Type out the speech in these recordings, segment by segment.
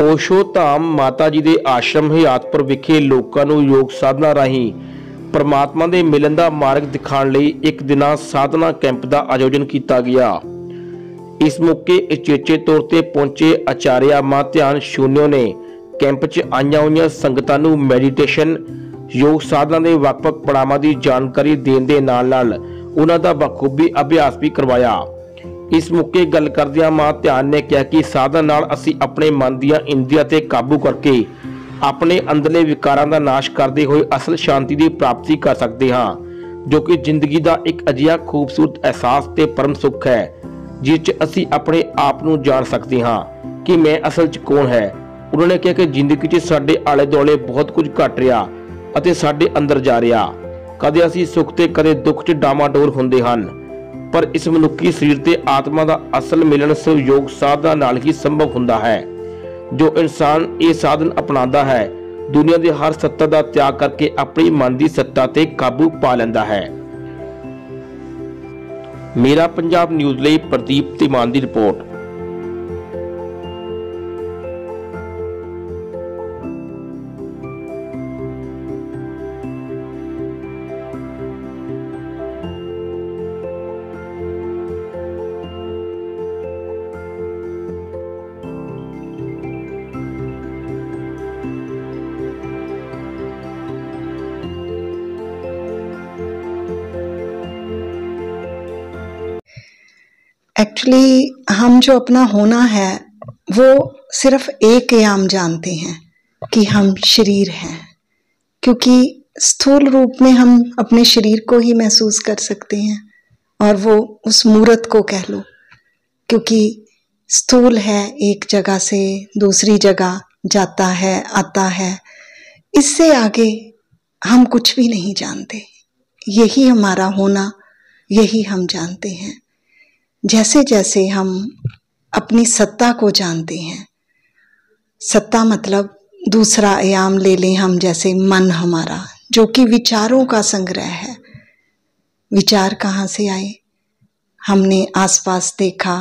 ओशो धाम माता जी के आश्रम हियातपुर विखे लोगों को योग साधना राही परमात्मा के मिलन का मार्ग दिखाने लई एक दिना साधना कैंप का आयोजन किया गया। इस मौके उचेचे तौर पर पहुंचे आचार्य मां ध्यान शून्यो ने कैंप च आईयां होईयां संगतां नूं मैਡੀਟੇਸ਼ਨ योग साधना के ਵੱਖ-ਵੱਖ पड़ावां की जानकारी देने के नाल-नाल उन्हां दा बखूबी अभ्यास भी करवाया। इस मौके गल करदियां मां ध्यान ने कहा कि साधना नाल असीं अपने मन दीआं इंद्रियां ते काबू करके अपने अंदरले विकारां दा नाश करदे होए असल शांति की प्राप्ति कर सकते हाँ, जो कि जिंदगी का एक अजिहा खूबसूरत एहसास ते परम सुख है जिस च असीं अपने आप नूं जान सकते हाँ कि मैं असल च कौन है। उन्होंने कहा कि जिंदगी च साडे आले दुआले बहुत कुछ घट रहा अते साडे अंदर जा रहा, कदे असीं सुख ते कदे दुख च डामाडोल हुंदे हन, पर इस मनुखी शरीर ते आत्मा का असल मिलन सिर्फ योग साधना नाल ही संभव हुंदा है। जो इंसान ये साधन अपनाता है दुनिया की हर सत्ता का त्याग करके अपनी मन की सत्ता ते काबू पा लैंदा है। मेरा पंजाब न्यूज़ लई प्रदीप तिमान की रिपोर्ट। एक्चुअली हम जो अपना होना है वो सिर्फ एक आयाम जानते हैं कि हम शरीर हैं, क्योंकि स्थूल रूप में हम अपने शरीर को ही महसूस कर सकते हैं और वो उस मूर्त को कह लो, क्योंकि स्थूल है एक जगह से दूसरी जगह जाता है आता है, इससे आगे हम कुछ भी नहीं जानते। यही हमारा होना, यही हम जानते हैं। जैसे जैसे हम अपनी सत्ता को जानते हैं, सत्ता मतलब दूसरा आयाम ले लें हम, जैसे मन हमारा जो कि विचारों का संग्रह है। विचार कहाँ से आए? हमने आसपास देखा,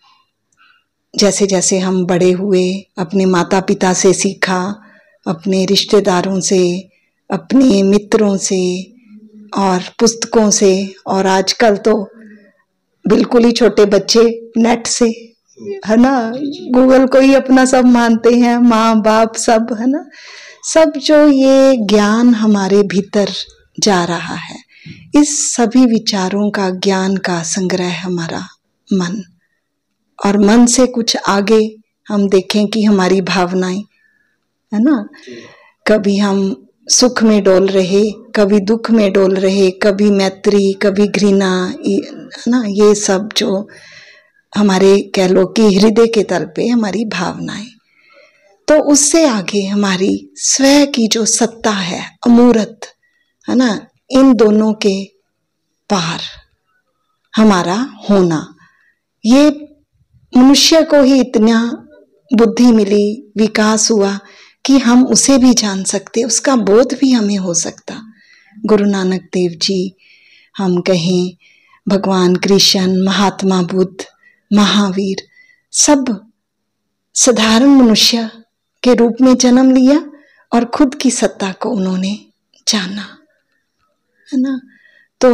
जैसे जैसे हम बड़े हुए अपने माता पिता से सीखा, अपने रिश्तेदारों से, अपने मित्रों से और पुस्तकों से, और आजकल तो बिल्कुल ही छोटे बच्चे नेट से, है ना, गूगल को ही अपना सब मानते हैं, माँ बाप सब, है ना। सब जो ये ज्ञान हमारे भीतर जा रहा है, इस सभी विचारों का ज्ञान का संग्रह हमारा मन, और मन से कुछ आगे हम देखें कि हमारी भावनाएं, है ना, कभी हम सुख में डोल रहे, कभी दुख में डोल रहे, कभी मैत्री, कभी घृणा, है ना, ये सब जो हमारे कह लो कि हृदय के तल पे हमारी भावनाएं, तो उससे आगे हमारी स्वयं की जो सत्ता है अमूर्त, है ना, इन दोनों के पार हमारा होना। ये मनुष्य को ही इतना बुद्धि मिली, विकास हुआ कि हम उसे भी जान सकते, उसका बोध भी हमें हो सकता। गुरु नानक देव जी, हम कहें भगवान कृष्ण, महात्मा बुद्ध, महावीर, सब साधारण मनुष्य के रूप में जन्म लिया और खुद की सत्ता को उन्होंने जाना, है ना। तो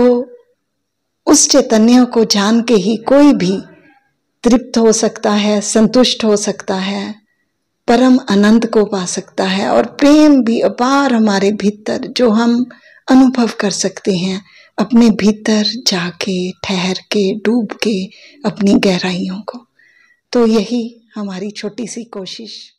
उस चैतन्य को जान के ही कोई भी तृप्त हो सकता है, संतुष्ट हो सकता है, परम आनंद को पा सकता है, और प्रेम भी अपार हमारे भीतर जो हम अनुभव कर सकते हैं अपने भीतर जाके, ठहर के, डूब के अपनी गहराइयों को। तो यही हमारी छोटी सी कोशिश